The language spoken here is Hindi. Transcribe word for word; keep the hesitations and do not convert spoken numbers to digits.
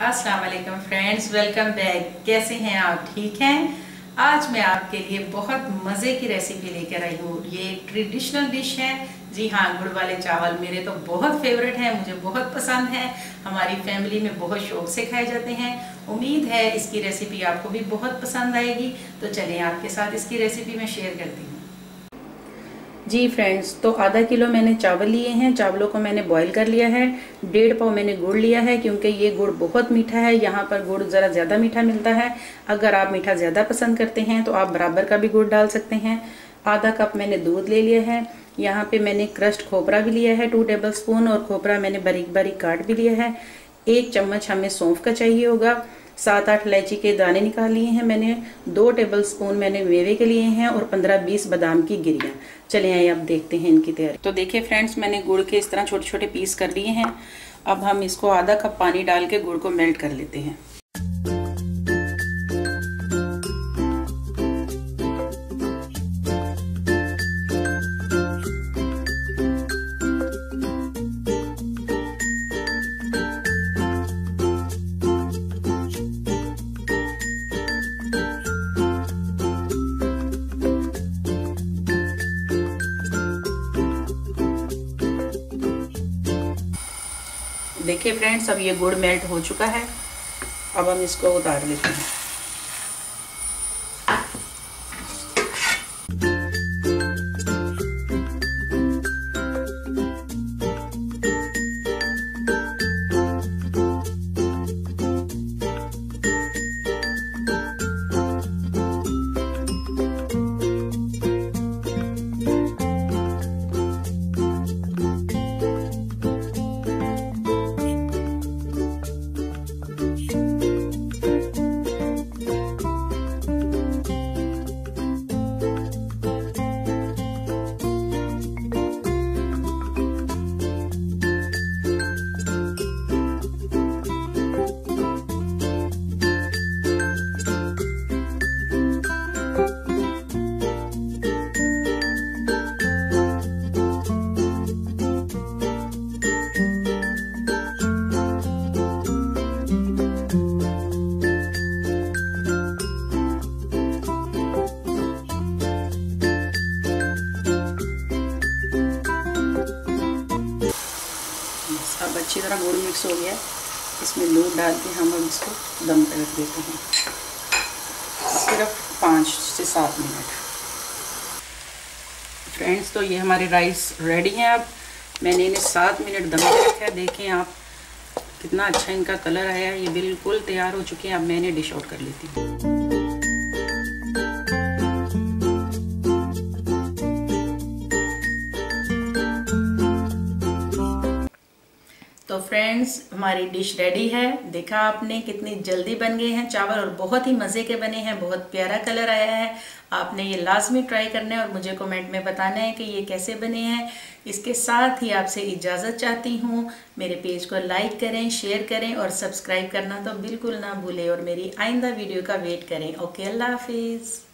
अस्सलाम वालेकुम फ्रेंड्स, वेलकम बैक। कैसे हैं आप? ठीक हैं। आज मैं आपके लिए बहुत मज़े की रेसिपी लेकर आई हूँ। ये एक ट्रेडिशनल डिश है। जी हाँ, गुड़ वाले चावल मेरे तो बहुत फेवरेट हैं, मुझे बहुत पसंद है। हमारी फैमिली में बहुत शौक से खाए जाते हैं। उम्मीद है इसकी रेसिपी आपको भी बहुत पसंद आएगी। तो चलें आपके साथ इसकी रेसिपी मैं शेयर करती हूँ। जी फ्रेंड्स, तो आधा किलो मैंने चावल लिए हैं। चावलों को मैंने बॉईल कर लिया है। डेढ़ पाव मैंने गुड़ लिया है, क्योंकि ये गुड़ बहुत मीठा है। यहाँ पर गुड़ ज़रा ज़्यादा मीठा मिलता है। अगर आप मीठा ज़्यादा पसंद करते हैं तो आप बराबर का भी गुड़ डाल सकते हैं। आधा कप मैंने दूध ले लिया है। यहाँ पे मैंने क्रश्ड खोपरा भी लिया है टू टेबल स्पून, और खोपरा मैंने बारीक बारीक काट भी लिया है। एक चम्मच हमें सौंफ का चाहिए होगा। सात आठ इलायची के दाने निकाल लिए हैं मैंने। दो टेबल स्पून मैंने मेवे के लिए हैं, और पंद्रह बीस बादाम की गिरियां। चले आइए अब देखते हैं इनकी तैयारी। तो देखिए फ्रेंड्स, मैंने गुड़ के इस तरह छोटे छोटे पीस कर लिए हैं। अब हम इसको आधा कप पानी डाल के गुड़ को मेल्ट कर लेते हैं। देखिए फ्रेंड्स, अब ये गुड़ मेल्ट हो चुका है। अब हम इसको उतार लेते हैं। अब अच्छी तरह गुड़ मिक्स हो गया। इसमें दूध डाल के हम अब इसको दम पे रख देते हैं, सिर्फ पाँच से सात मिनट। फ्रेंड्स, तो ये हमारे राइस रेडी हैं। अब मैंने इन्हें सात मिनट दम पे रखा है। देखें आप कितना अच्छा इनका कलर आया है। ये बिल्कुल तैयार हो चुके हैं। अब मैं इन्हें डिश आउट कर लेती हूँ। तो फ्रेंड्स, हमारी डिश रेडी है। देखा आपने कितनी जल्दी बन गए हैं चावल, और बहुत ही मज़े के बने हैं। बहुत प्यारा कलर आया है। आपने ये लाजमी ट्राई करना है और मुझे कमेंट में बताना है कि ये कैसे बने हैं। इसके साथ ही आपसे इजाज़त चाहती हूँ। मेरे पेज को लाइक करें, शेयर करें और सब्सक्राइब करना तो बिल्कुल ना भूलें, और मेरी आइंदा वीडियो का वेट करें। ओके, अल्लाह हाफिज़।